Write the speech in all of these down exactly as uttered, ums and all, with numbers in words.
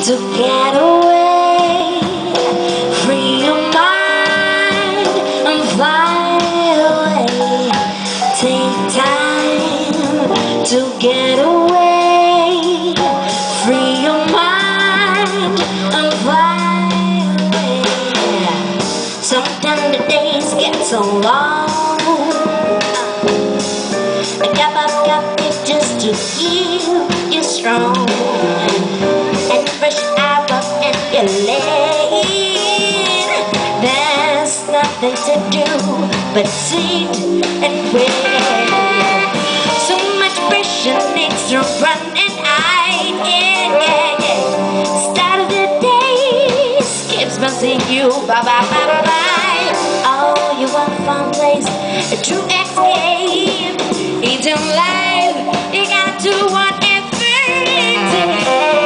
to get away, free your mind and fly away. Take time to get away, free your mind and fly away. Sometimes the days get so long, I got my coffee just to keep you strong, and fresh out of ambulance. There's nothing to do but sit and wait. So much pressure needs to run and hide. Yeah, yeah, yeah. Start of the day keeps buzzing you. Bye bye bye bye bye. Oh, you want a fun place to escape into life. You gotta do whatever it takes.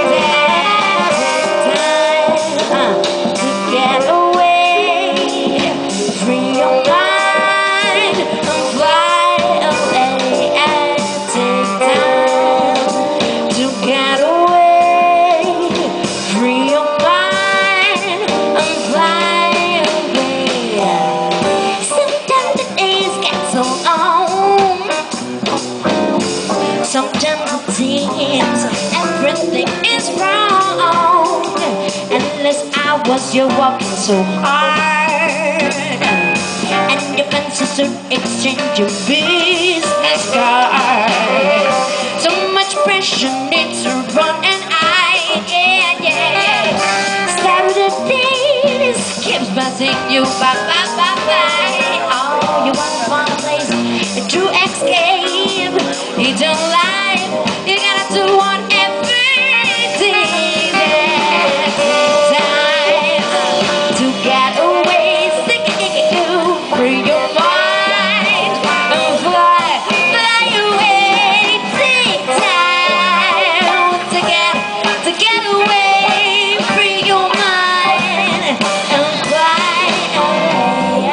Time to get away, free your mind and fly away. And take time to get away, free your mind and fly away. Sometimes the days get so long, sometimes it seems everything is wrong. Endless hours you're working so hard, and your fences are exchanging business cards. So much pressure needs to run and hide. Yeah, yeah. Start of the days keeps buzzing you. Bye, bye, bye, bye. Oh, you want a fun place to escape into life. You gotta do whatever it takes. Time to get away, stick it, you free your mind and fly, fly away. Take time to get, to get away, free your mind and fly away.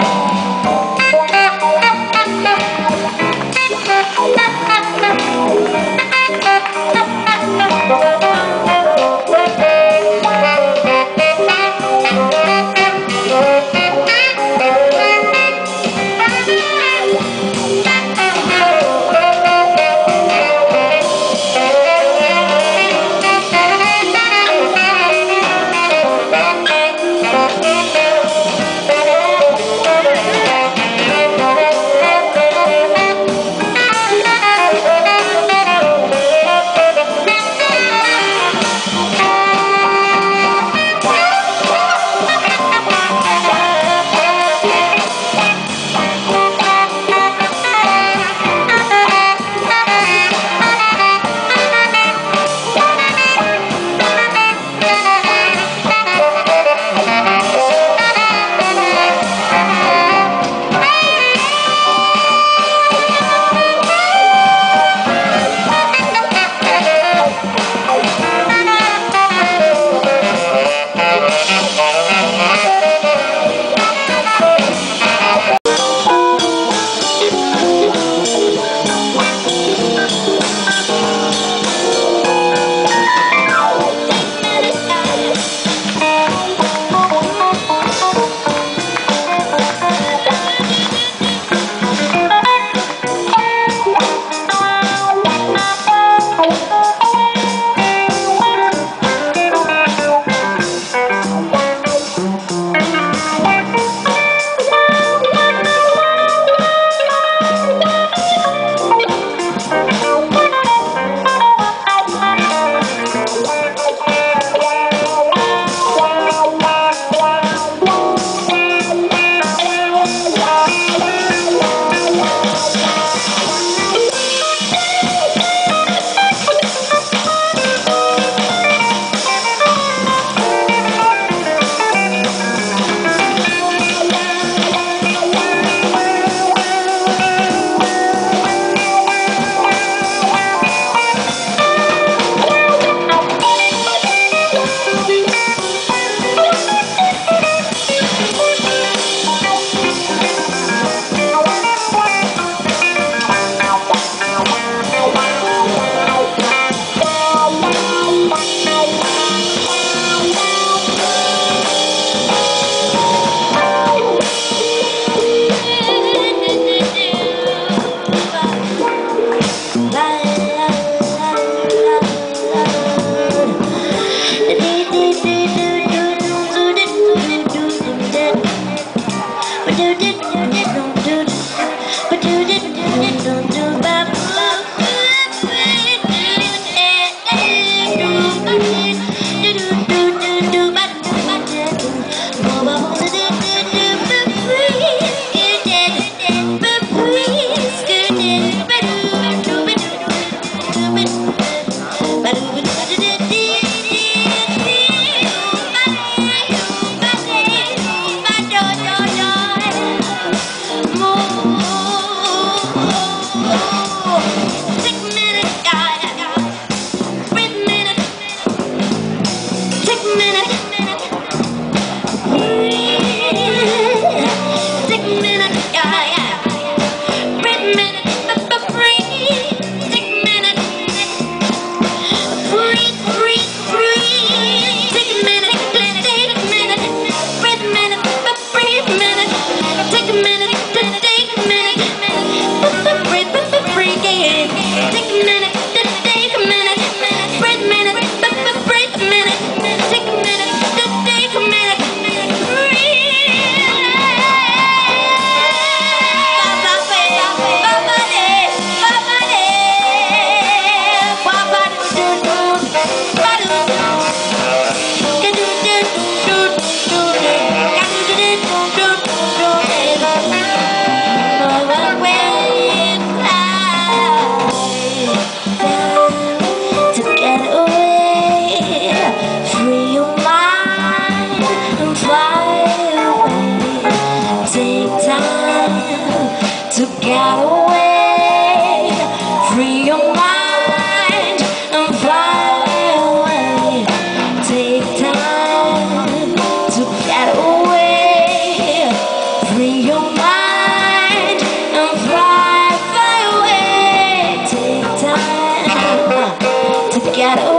get